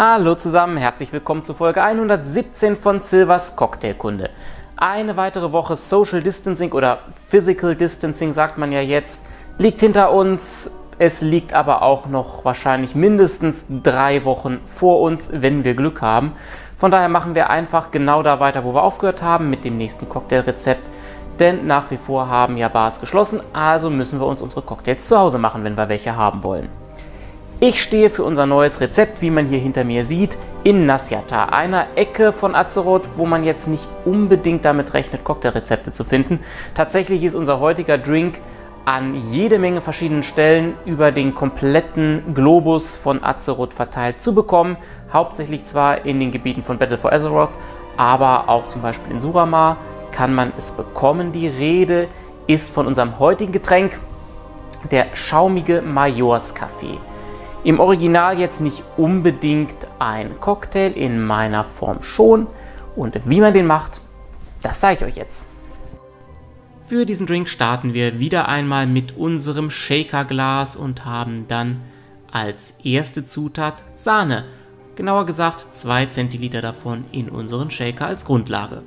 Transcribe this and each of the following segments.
Hallo zusammen, herzlich willkommen zu Folge 117 von Silvers Cocktailkunde. Eine weitere Woche Social Distancing oder Physical Distancing sagt man ja jetzt, liegt hinter uns. Es liegt aber auch noch wahrscheinlich mindestens 3 Wochen vor uns, wenn wir Glück haben. Von daher machen wir einfach genau da weiter, wo wir aufgehört haben, mit dem nächsten Cocktailrezept. Denn nach wie vor haben ja Bars geschlossen, also müssen wir uns unsere Cocktails zu Hause machen, wenn wir welche haben wollen. Ich stehe für unser neues Rezept, wie man hier hinter mir sieht, in Nasciata, einer Ecke von Azeroth, wo man jetzt nicht unbedingt damit rechnet, Cocktailrezepte zu finden. Tatsächlich ist unser heutiger Drink an jede Menge verschiedenen Stellen über den kompletten Globus von Azeroth verteilt zu bekommen. Hauptsächlich zwar in den Gebieten von Battle for Azeroth, aber auch zum Beispiel in Suramar kann man es bekommen. Die Rede ist von unserem heutigen Getränk, der schaumige Majorskaffee. Im Original jetzt nicht unbedingt ein Cocktail, in meiner Form schon. Und wie man den macht, das zeige ich euch jetzt. Für diesen Drink starten wir wieder einmal mit unserem Shakerglas und haben dann als erste Zutat Sahne. Genauer gesagt 2 Zentiliter davon in unseren Shaker als Grundlage.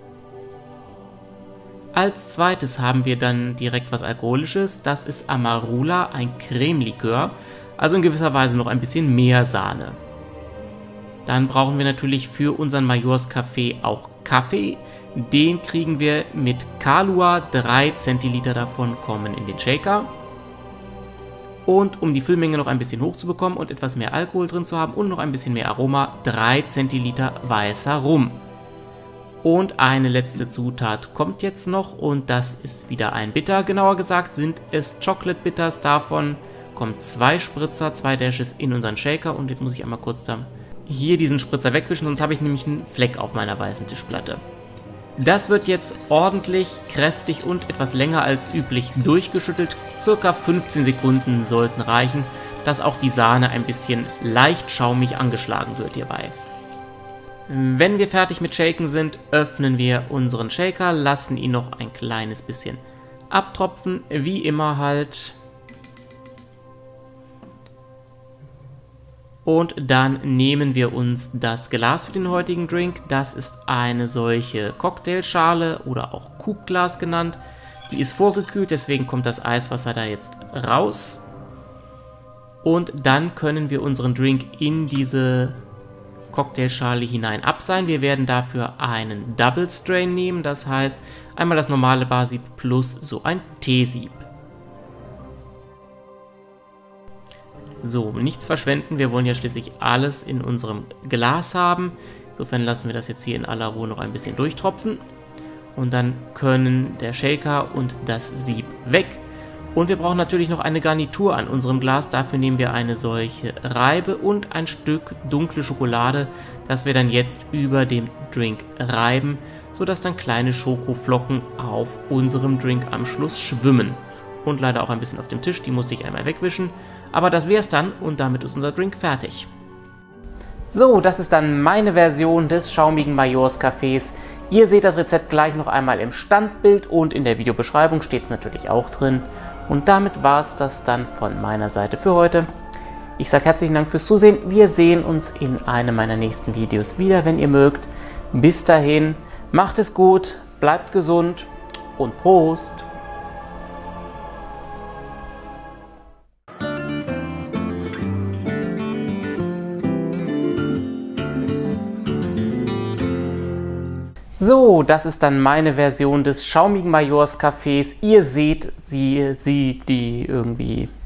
Als zweites haben wir dann direkt was Alkoholisches, das ist Amarula, ein Cremelikör. Also in gewisser Weise noch ein bisschen mehr Sahne. Dann brauchen wir natürlich für unseren Majorskaffee auch Kaffee. Den kriegen wir mit Kahlua, 3 Zentiliter davon kommen in den Shaker. Und um die Füllmenge noch ein bisschen hoch zu bekommen und etwas mehr Alkohol drin zu haben und noch ein bisschen mehr Aroma, 3 Zentiliter weißer Rum. Und eine letzte Zutat kommt jetzt noch und das ist wieder ein Bitter. Genauer gesagt sind es Chocolate Bitters, davon kommen 2 Spritzer, 2 Dashes in unseren Shaker und jetzt muss ich einmal kurz da hier diesen Spritzer wegwischen, sonst habe ich nämlich einen Fleck auf meiner weißen Tischplatte. Das wird jetzt ordentlich, kräftig und etwas länger als üblich durchgeschüttelt. Circa 15 Sekunden sollten reichen, dass auch die Sahne ein bisschen leicht schaumig angeschlagen wird hierbei. Wenn wir fertig mit Shaken sind, öffnen wir unseren Shaker, lassen ihn noch ein kleines bisschen abtropfen, wie immer halt. Und dann nehmen wir uns das Glas für den heutigen Drink. Das ist eine solche Cocktailschale oder auch Coupglas genannt. Die ist vorgekühlt, deswegen kommt das Eiswasser da jetzt raus. Und dann können wir unseren Drink in diese Cocktailschale hinein abseihen. Wir werden dafür einen Double Strain nehmen, das heißt einmal das normale Barsieb plus so ein Teesieb. So, nichts verschwenden, wir wollen ja schließlich alles in unserem Glas haben. Insofern lassen wir das jetzt hier in aller Ruhe noch ein bisschen durchtropfen. Und dann können der Shaker und das Sieb weg. Und wir brauchen natürlich noch eine Garnitur an unserem Glas. Dafür nehmen wir eine solche Reibe und ein Stück dunkle Schokolade, das wir dann jetzt über dem Drink reiben, sodass dann kleine Schokoflocken auf unserem Drink am Schluss schwimmen. Und leider auch ein bisschen auf dem Tisch, die musste ich einmal wegwischen. Aber das wär's dann und damit ist unser Drink fertig. So, das ist dann meine Version des schaumigen Majorskaffees. Ihr seht das Rezept gleich noch einmal im Standbild und in der Videobeschreibung steht es natürlich auch drin. Und damit war es das dann von meiner Seite für heute. Ich sage herzlichen Dank fürs Zusehen. Wir sehen uns in einem meiner nächsten Videos wieder, wenn ihr mögt. Bis dahin, macht es gut, bleibt gesund und Prost! So, das ist dann meine Version des schaumigen Majorskaffees. Ihr seht die irgendwie